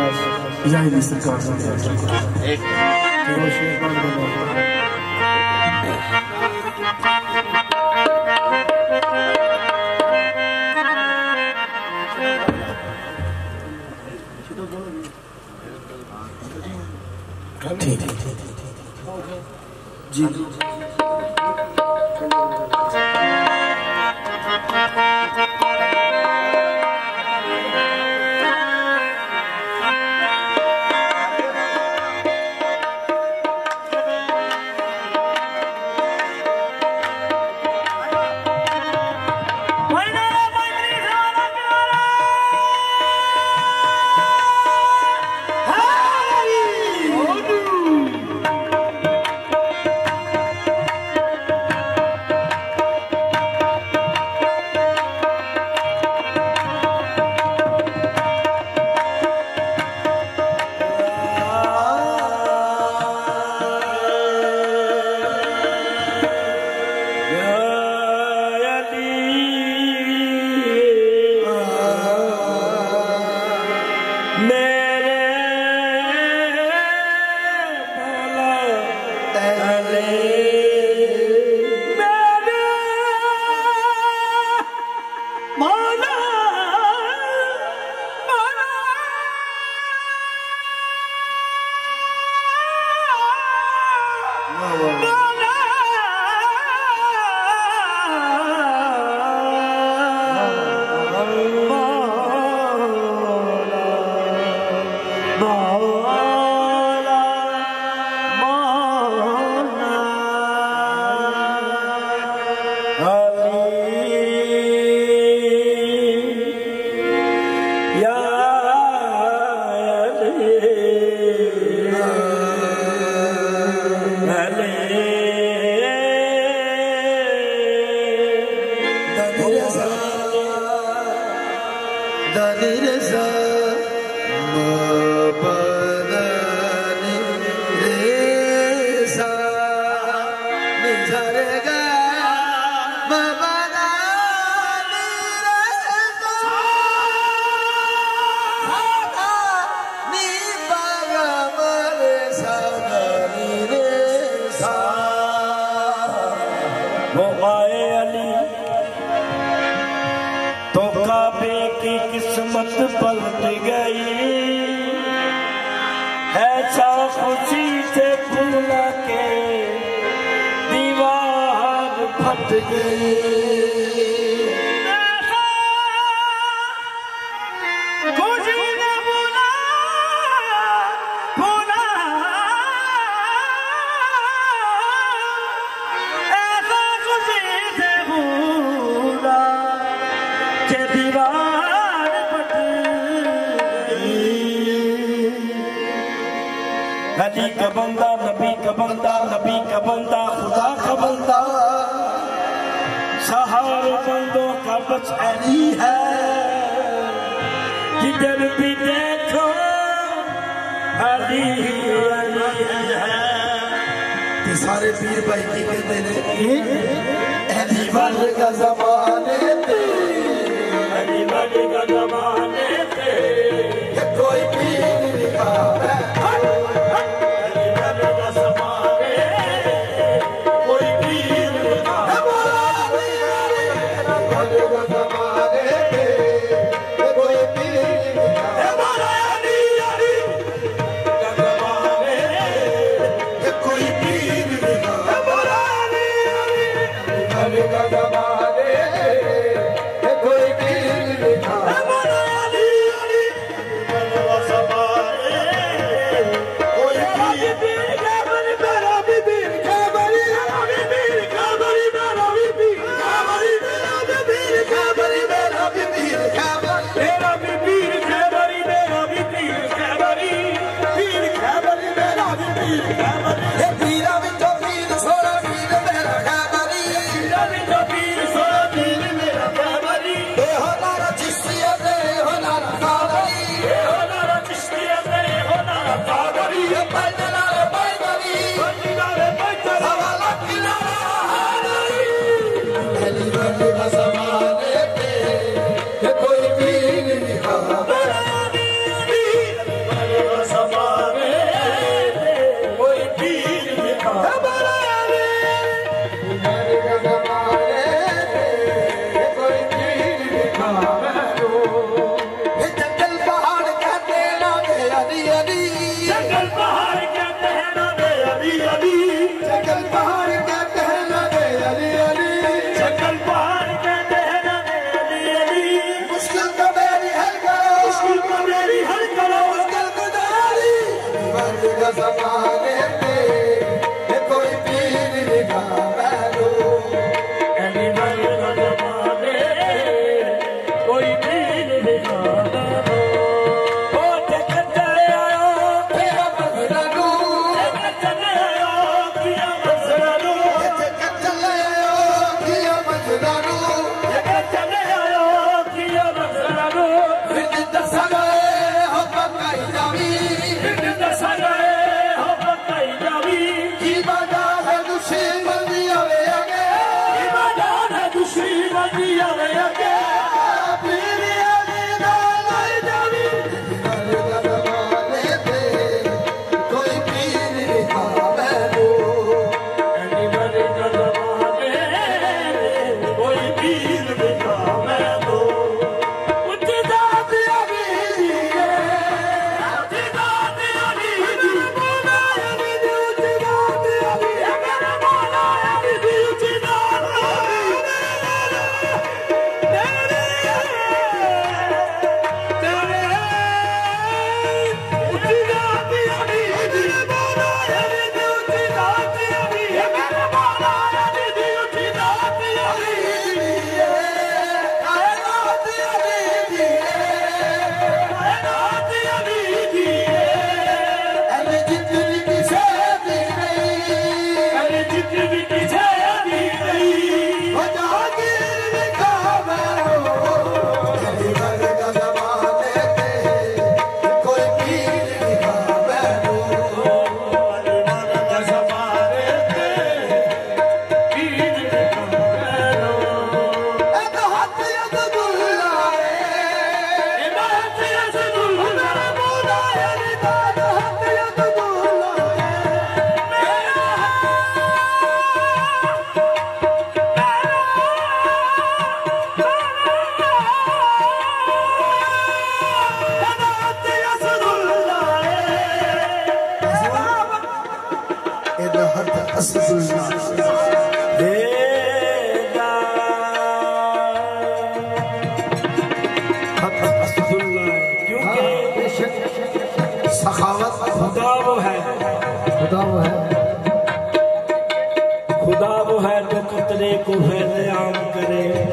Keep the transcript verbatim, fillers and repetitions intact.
यही भी सरकार से एक ठीक जी किस्मत पलट गई ऐसा खुशी से भूला के दीवार फट गई। अली का बंदा नबी का बंदा नबी का बंदा खुदा का बंदा सहारे बंदों का बस अली है। जिधर भी देखो अली अली है। ते सारे पीर भाई की कहते हैं अली वाले का ज़माने थे अली वाले का ज़माने थे कोई पीर नहीं कहा ज़माने पे कोई पीर दिखा मैनू अली बर का ज़माने कोई पीर दिखा मैनू ओ देख चले आयो किया मसला नू देख चले आयो किया मसला नू देख चले आयो किया मसला नू देख चले आयो किया मसला नू फिर दसा गए हो पकाई जावी फिर दसा गए हो पकाई जावी की बाजार है दुश्मन आवे आगे की बाजार है दुश्मन आवे आगे फिर आगे ना लाई जावी ज़माने पे कोई पीर दिखा मैनू अली बर का ज़माने कोई पीर दिखा मैनू उच्ची जात अली दी उच्ची जात अली दी मौला अली दी उच्ची जात अली मेरा मौला अली दी उच्ची जात अली तेरे तेरे उच्ची जात अली दी मौला अली दी उच्ची जात अली मेरा मौला अली दी उच्ची जात अली कायनात अली दी कायनात अली दी अली जितनी किसे दी नहीं अली जितनी किसे दी नहीं हो जागीर दिखा मैनू अली बर का ज़माने पे कोई पीर दिखा मैनू अली बर का ज़माने पे पीर दिखा मैनू एक हाथ अब्दुल्ला है एक हाथ अब्दुल्ला मौला अली दा हाथ अब्दुल्ला है मेरा सखावत खुदा वो है खुदा वो है खुदा वो है जो कितने को है आम करे